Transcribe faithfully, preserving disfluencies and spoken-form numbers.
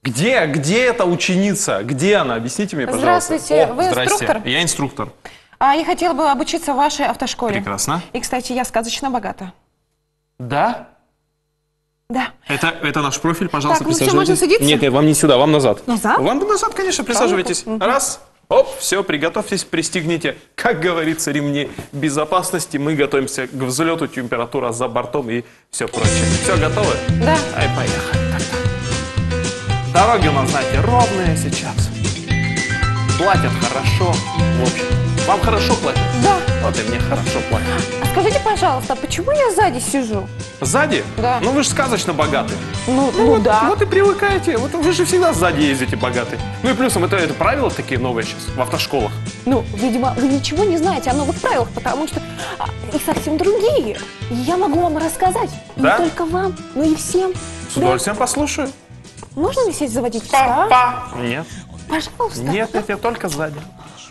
Где, где эта ученица? Где она? Объясните мне, пожалуйста. Здравствуйте, О, вы здрасте. инструктор? Я инструктор. А я хотела бы обучиться в вашей автошколе. Прекрасно. И, кстати, я сказочно богата. Да? Да. Это, это наш профиль, пожалуйста, Так, ну всё, присаживайтесь. можно садиться? Нет, нет, вам не сюда, вам назад. Назад? Вам назад, конечно, присаживайтесь. Мгм. Раз. Оп, все, приготовьтесь, пристегните, как говорится, ремни безопасности. Мы готовимся к взлету, температура за бортом и все прочее. Все, готовы? Да. Ай, поехали. Так-то. Дороги у нас, знаете, ровные сейчас. Платят хорошо. В общем, вам хорошо платят? Да. Вот и мне хорошо платят. А скажите, пожалуйста, почему я сзади сижу? Сзади? Да. Ну вы же сказочно богаты. Ну, ну, вот, да. вот и привыкаете. Вот вы же всегда сзади ездите богатый. Ну и плюсом, это, это правила такие новые сейчас в автошколах. Ну, видимо, вы ничего не знаете о новых правилах, потому что а, их совсем другие. И я могу вам рассказать. Да? Не только вам, но и всем. С удовольствием послушаю. Можно мне сесть за водительское? а? Папа. Нет. Пожалуйста. Нет, нет, я только сзади.